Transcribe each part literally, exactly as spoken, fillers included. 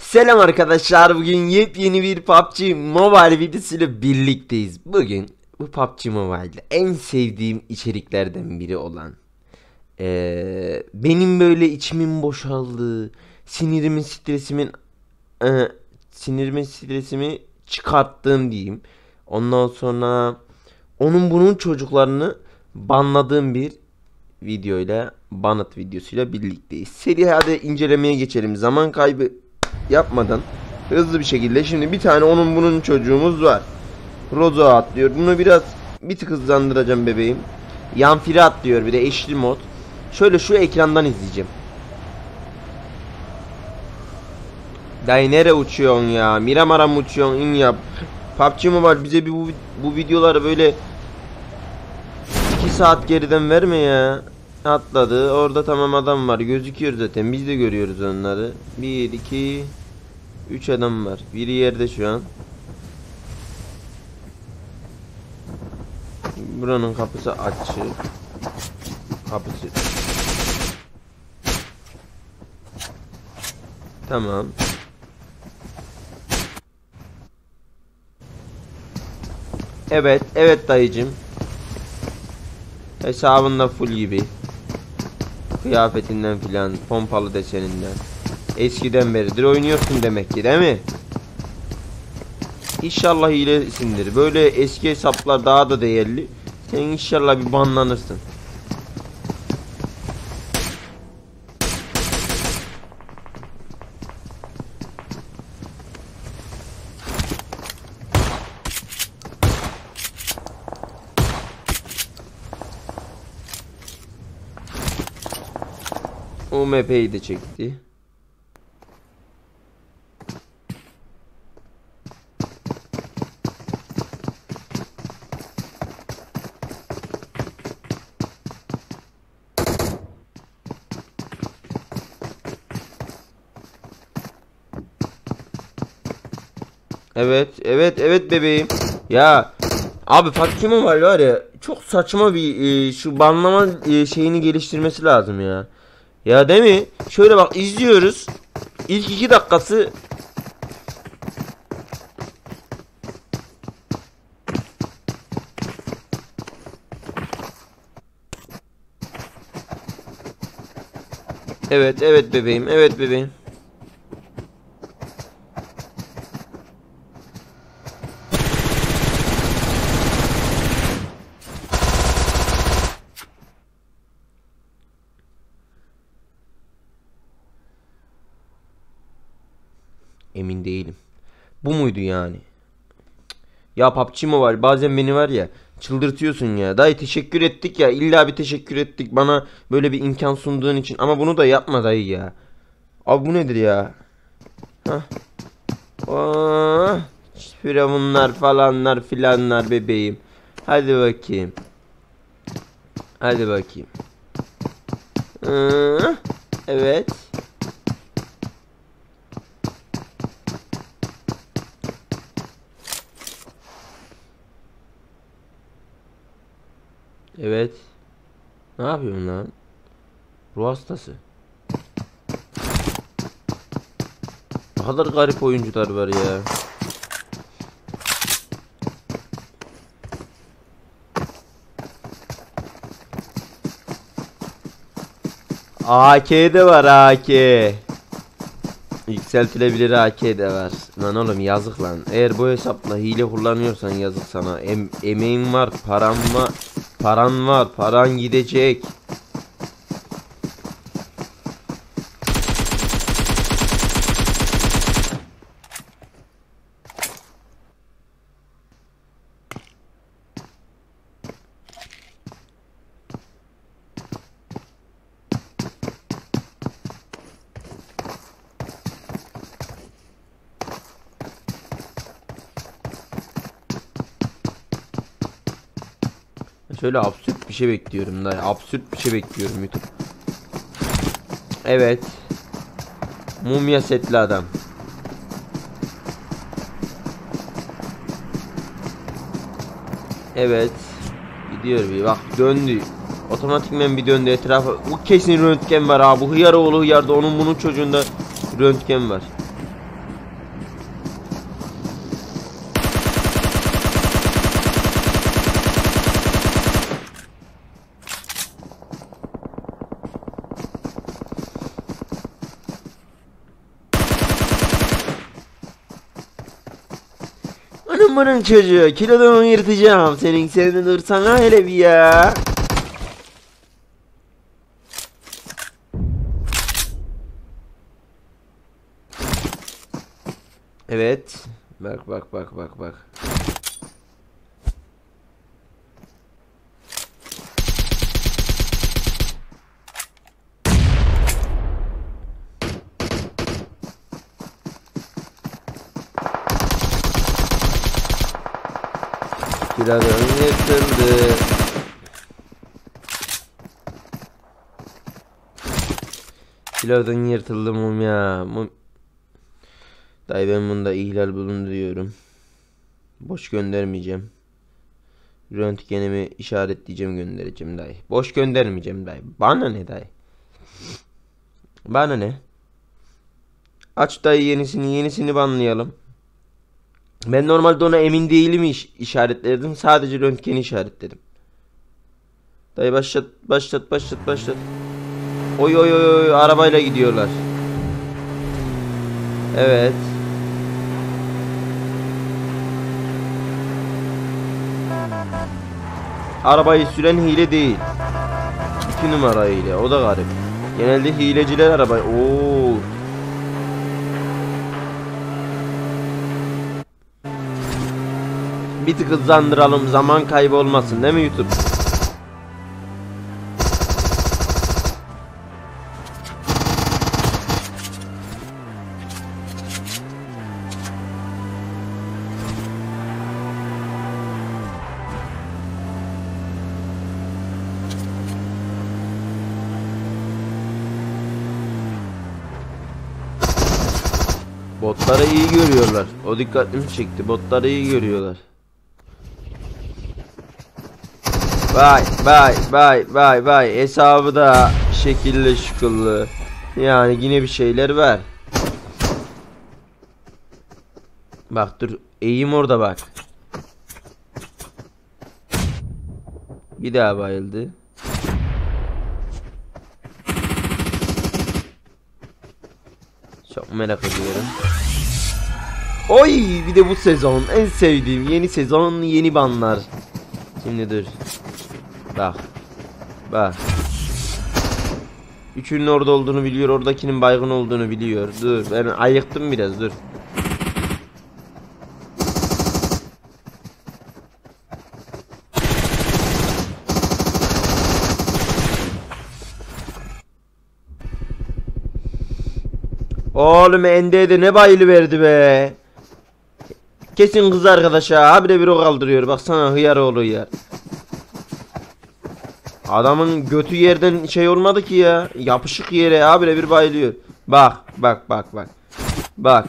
Selam arkadaşlar, bugün yepyeni bir P U B G Mobile videosuyla birlikteyiz. Bugün bu P U B G Mobile'de en sevdiğim içeriklerden biri olan ee, benim böyle içimin boşaldığı, sinirimin stresimin e, sinirimin stresimi çıkarttığım diyeyim. Ondan sonra onun bunun çocuklarını banladığım bir videoyla, banıt videosuyla birlikteyiz. Seri hadi incelemeye geçelim. Zaman kaybı yapmadan hızlı bir şekilde. Şimdi bir tane onun bunun çocuğumuz var. Rozo atlıyor. Bunu biraz bir tık hızlandıracağım bebeğim. Yanfire atlıyor, bir de eşli mod. Şöyle şu ekrandan izleyeceğim. Dayı nere uçuyorsun ya? Miramara mı uçuyorsun? İn yap. P U B G Mobile bize bir bu, bu videoları böyle iki saat geriden verme ya. Atladı. Orada tamam adam var. Gözüküyor zaten. Biz de görüyoruz onları. bir, iki, üç adam var. Biri yerde şu an. Buranın kapısı açık. Kapısı. Tamam. Evet. Evet dayıcım. Hesabında full gibi. Kıyafetinden filan, pompalı deseninden. Eskiden beridir oynuyorsun demek ki, değil mi? İnşallah hilesindir. Böyle eski hesaplar daha da değerli. Sen inşallah bir banlanırsın. U M P'yi de çekti. Evet, evet, evet bebeğim. Ya abi P U B G Mobile var ya, çok saçma bir e, şu banlama e, şeyini geliştirmesi lazım ya. Ya değil mi? Şöyle bak, izliyoruz. İlk iki dakikası evet, evet bebeğim, evet bebeğim. Emin değilim. Bu muydu yani? Ya P U B G Mobile bazen beni var ya çıldırtıyorsun ya. Dayı teşekkür ettik ya. İlla bir teşekkür ettik bana böyle bir imkan sunduğun için. Ama bunu da yapma dayı ya. Abi bu nedir ya? Hah. Oh. Firavunlar falanlar filanlar bebeğim. Hadi bakayım. Hadi bakayım. Hı. Evet. Evet. Ne yapıyorsun lan? Ruh hastası. Ne kadar garip oyuncular var ya. A K de var, A K. Yükseltilebilir A K de var. Lan oğlum yazık lan. Eğer bu hesapla hile kullanıyorsan yazık sana. Em emeğin var, paran var. Paran var, paran gidecek. Şöyle absürt bir şey bekliyorum da. Absürt bir şey bekliyorum YouTube. Evet. Mumya setli adam. Evet. Gidiyor bir bak, döndü. Otomatikmen bir döndü etrafa. Bu kesin röntgen var abi. Bu hıyar oğlu hıyarda, onun bunun çocuğunda röntgen var. bunun çocuğu. Kilodonu yırtacağım senin. Senin dursana hele bir ya. Evet. Bak bak bak bak bak. Kilodon yırtıldı. Kilodon yırtıldı mum ya. Mum. Dayı ben bunda ihlal bulundu diyorum. Boş göndermeyeceğim. Röntgenimi işaretleyeceğim, göndereceğim dayı. Boş göndermeyeceğim dayı. Bana ne dayı? Bana ne? Aç dayı yenisini, yenisini banlayalım. Ben normalde ona emin değilim iş işaretledim. Sadece röntgeni işaretledim. Dayı başlat, başlat, başlat, başlat. Oy oy oy oy, arabayla gidiyorlar. Evet. Arabayı süren hile değil. İki numara hile. O da garip. Genelde hileciler arabayı. Oo. Bir tık hızlandıralım, zaman kaybı olmasın değil mi YouTube? Botları iyi görüyorlar. O dikkatimi çekti. Botları iyi görüyorlar. Vay vay vay vay vay. Hesabı da şekilli şıkıllı. Yani yine bir şeyler var. Bak dur. Eğim orada bak. Bir daha bayıldı. Çok merak ediyorum. Oy, bir de bu sezon en sevdiğim yeni sezon, yeni banlar. Şimdi dur. Bak. Bak. Üçünün orada olduğunu biliyor, oradakinin baygın olduğunu biliyor. Dur, ben ayıktım biraz, dur. Oğlum Ende'de ne bayılı verdi be. Kesin kız arkadaş ha. Habire bir o kaldırıyor. Baksana hıyar oğlu hıyar. Adamın götü yerden şey olmadı ki ya. Yapışık yere habire bir bayılıyor. Bak bak bak bak. Bak.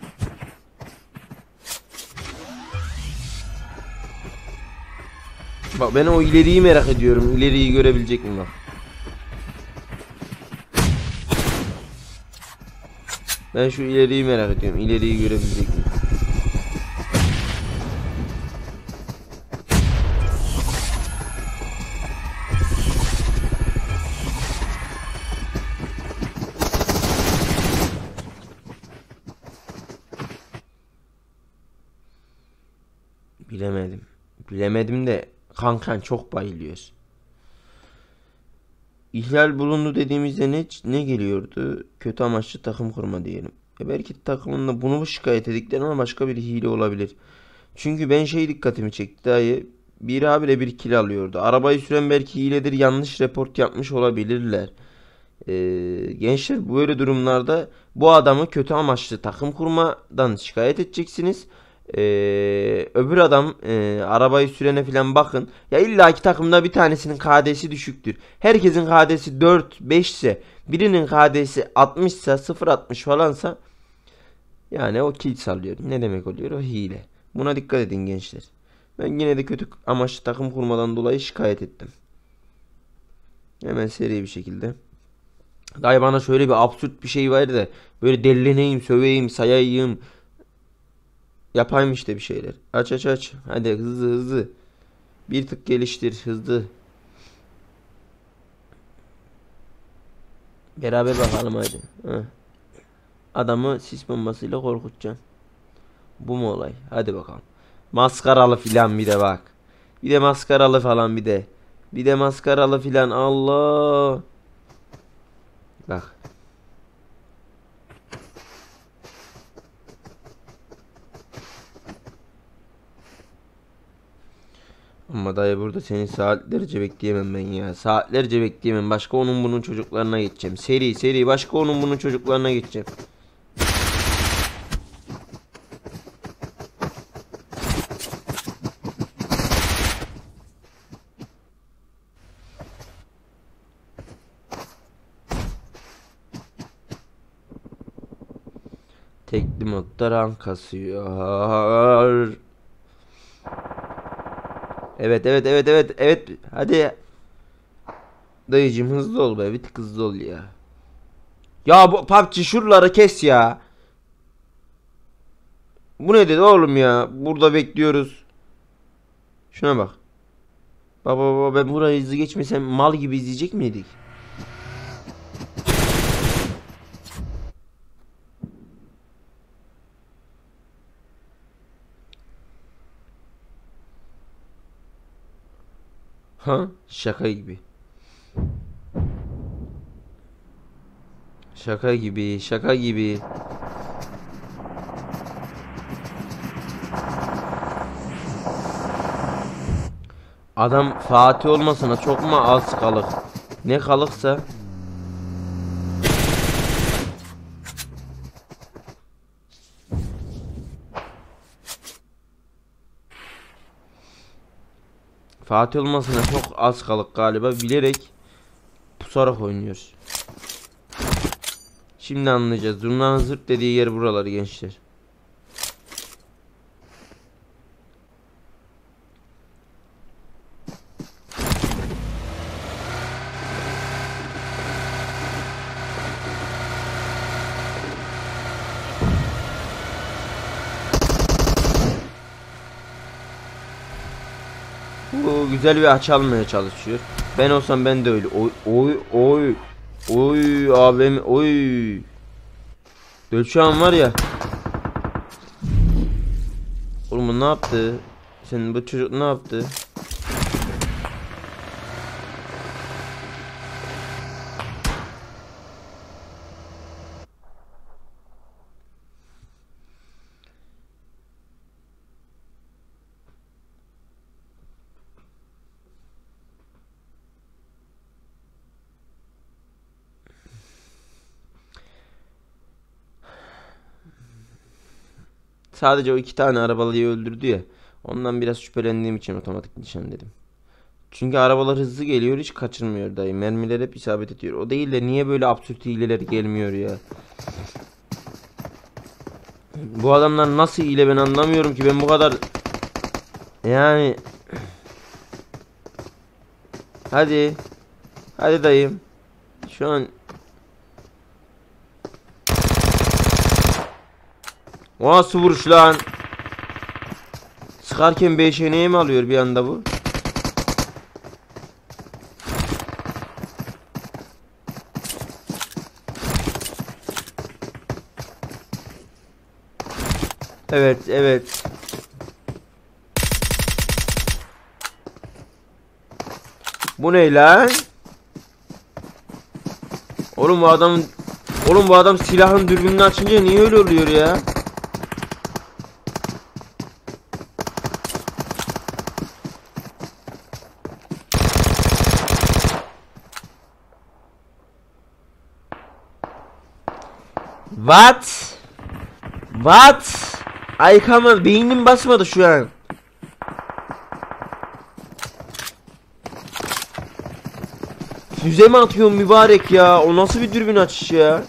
Bak ben o ileriyi merak ediyorum. İleriyi görebilecek mi bak. Ben şu ileriyi merak ediyorum. İleriyi görebilecek mi? Bilemedim. Bilemedim de kankan çok bayılıyoruz. İhlal bulundu dediğimizde ne ne geliyordu? Kötü amaçlı takım kurma diyelim. E belki takımında bunu mu şikayet edikleri ama başka bir hile olabilir. Çünkü ben şey dikkatimi çekti dayı. Bir abiyle bir kill alıyordu. Arabayı süren belki hiledir, yanlış report yapmış olabilirler. Ee, gençler böyle durumlarda bu adamı kötü amaçlı takım kurmadan şikayet edeceksiniz. Ee, öbür adam e, arabayı sürene falan bakın. Ya illaki takımda bir tanesinin K D'si düşüktür. Herkesin K D'si dört beş ise birinin K D'si altmış ise sıfır altmış falansa yani o kill sallıyor. Ne demek oluyor? O hile. Buna dikkat edin gençler. Ben yine de kötü amaçlı takım kurmadan dolayı şikayet ettim. Hemen seri bir şekilde. Dayı bana şöyle bir absürt bir şey var da böyle delileneyim, söveyim, sayayım. Yapayım işte bir şeyler. Aç aç aç. Hadi hızlı hızlı. Bir tık geliştir hızlı. Beraber bakalım hadi. Heh. Adamı sis bombasıyla korkutacaksın. Bu mu olay? Hadi bakalım. Maskaralı filan bir de bak. Bir de maskaralı falan bir de. Bir de maskaralı filan. Allah. Bak. Ama dayı burada seni saatlerce bekleyemem ben ya. Saatlerce bekleyemem. Başka onun bunun çocuklarına geçeceğim. Seri seri başka onun bunun çocuklarına geçeceğim. Tekli modda rank kasıyor. Evet evet evet evet evet. Hadi. Dayıcım hızlı ol be. Bir tık hızlı ol ya. Ya bu P U B G şuraları kes ya. Bu ne dedi oğlum ya? Burada bekliyoruz. Şuna bak. Baba baba ben burayı hızlı geçmesem mal gibi izleyecek miydik? Ha? Şaka gibi. Şaka gibi, şaka gibi. Adam Fatih olmasına çok mu az kalık? Ne kalıksa. Fatih olmasına çok az kalık galiba. Bilerek pusarak oynuyoruz. Şimdi anlayacağız. Zurnanın zırt dediği yer buraları gençler. Bu güzel bir açı almaya çalışıyor. Ben olsam ben de öyle. Oy oy oy. Oy abim oy. Dölçağın var ya. Oğlum bu ne yaptı? Senin bu çocuk ne yaptı? Sadece o iki tane arabalıyı öldürdü ya. Ondan biraz şüphelendiğim için otomatik nişan dedim. Çünkü arabalar hızlı geliyor, hiç kaçırmıyor dayı. Mermiler hep isabet ediyor. O değil de niye böyle absürt hileler gelmiyor ya? Bu adamlar nasıl hile ben anlamıyorum ki. Ben bu kadar yani hadi hadi dayım. Şu an o nasıl vuruş lan? Sıkarken beş eneye mi alıyor bir anda bu? Evet evet. Bu ne lan? Oğlum bu adam Oğlum bu adam silahın dürbününü açınca niye öyle oluyor ya? What? What? Ay come beynim basmadı şu an. Füze mi atıyorsun mübarek ya? O nasıl bir dürbün açış ya?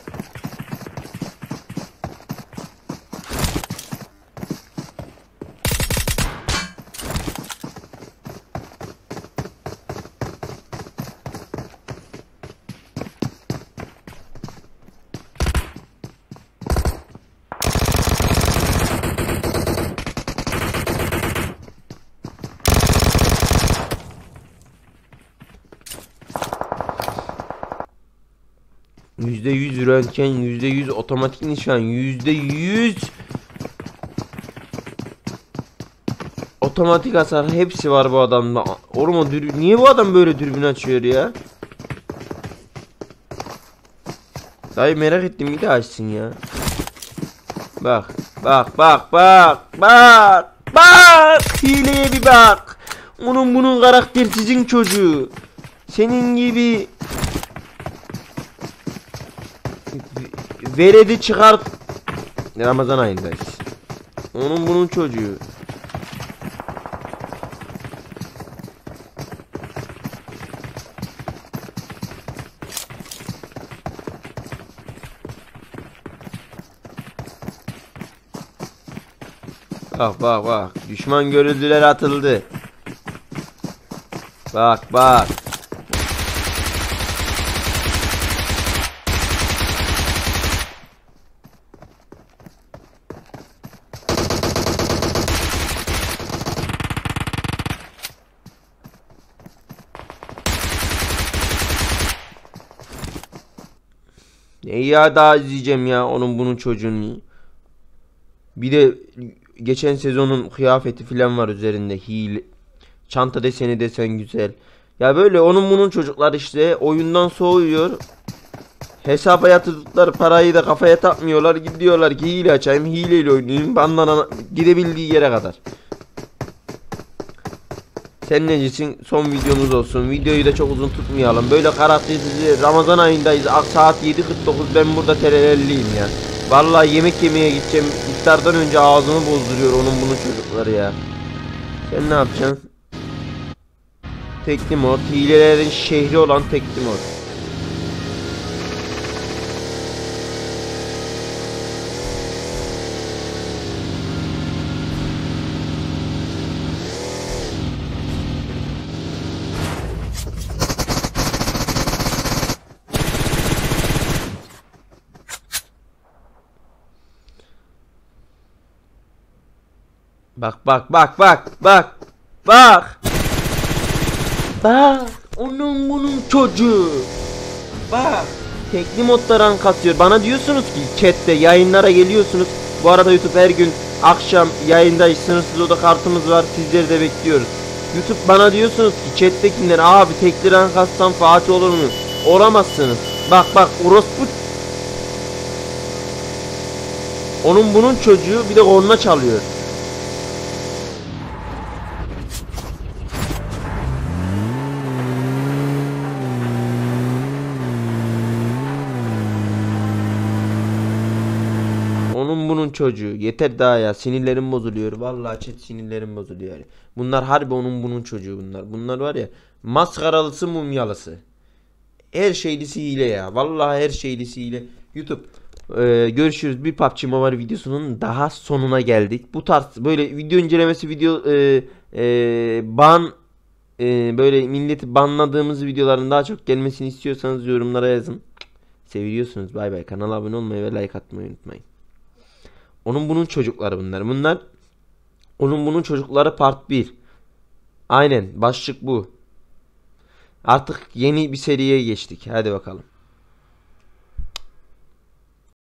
yüzde yüz röntgen, yüzde yüz otomatik nişan, yüzde yüz otomatik hasar hepsi var bu adamda. Oğlum o dürbün, niye bu adam böyle dürbün açıyor ya? Dayı merak ettim, bir de açsın ya. Bak bak bak bak bak bak, hileye bir bak. Onun bunun karaktersizin çocuğu. Senin gibi veredi çıkar. Ramazan ayındayız. Onun bunun çocuğu. Bak bak bak. Düşman görüldüler, atıldı. Bak bak. Neyi ya, daha izleyeceğim ya onun bunun çocuğunu. Bir de geçen sezonun kıyafeti falan var üzerinde, hile. Çanta deseni desen güzel. Ya böyle onun bunun çocuklar işte oyundan soğuyor. Hesaba yatırdıkları parayı da kafaya takmıyorlar. Gidiyorlar ki hile açayım, hileyle oynayayım. Bandan gidebildiği yere kadar. Sen necisin? Son videomuz olsun. Videoyu da çok uzun tutmayalım. Böyle karaktersiz, Ramazan ayındayız. Saat yedi kırk dokuz, ben burada terelelliyim ya. Vallahi yemek yemeye gideceğim. İftardan önce ağzımı bozduruyor onun bunun çocukları ya. Sen ne yapacaksın? Teklimor, hilelerin şehri olan Teklimor. Bak bak bak bak bak bak bak, onun bunun çocuğu. Bak, tekli modda rank atıyor. Bana diyorsunuz ki chatte, yayınlara geliyorsunuz. Bu arada YouTube her gün akşam yayındayız. Sınırsız oda kartımız var, sizleri de bekliyoruz. YouTube bana diyorsunuz ki chattekiler, abi tekli rank atsam Fatih olur mu? Olamazsınız. Bak bak, orospu. Onun bunun çocuğu bir de korna çalıyor. Onun bunun çocuğu. Yeter daha ya. Sinirlerim bozuluyor. Vallahi chat, sinirlerim bozuluyor. Bunlar harbi onun bunun çocuğu bunlar. Bunlar var ya, maskaralısı mumyalısı. Her şeylisi hile ya. Vallahi her şeylisi hile. YouTube. Ee, görüşürüz. Bir P U B G Mobile videosunun daha sonuna geldik. Bu tarz böyle video incelemesi, video e, e, ban e, böyle milleti banladığımız videoların daha çok gelmesini istiyorsanız yorumlara yazın. Seviyorsunuz. Bay bay. Kanala abone olmayı ve like atmayı unutmayın. Onun bunun çocukları bunlar. Bunlar onun bunun çocukları part bir. Aynen, başlık bu. Artık yeni bir seriye geçtik. Hadi bakalım.